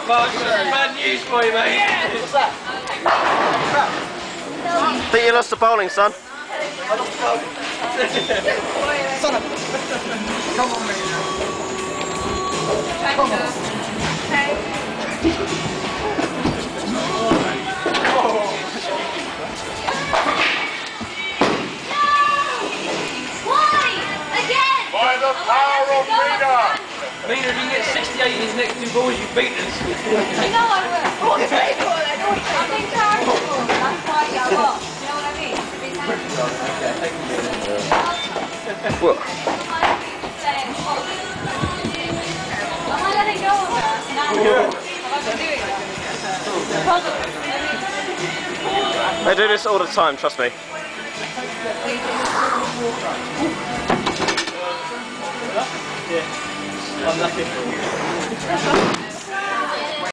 Mark, bad news for you, mate. Yeah. What's that? I think you lost the bowling, son. I lost the bowling. Son of a... Come on, mate. Come on. By the power of Mina! Mina, if you can get 68 in his next 2 balls, you've beaten us. I know I will. I've been charitable. That's why I will. You know what I mean? To be thankful. What? Am I letting go of her? No. Have I been doing that? I do this all the time, trust me. Yeah, I'm lucky.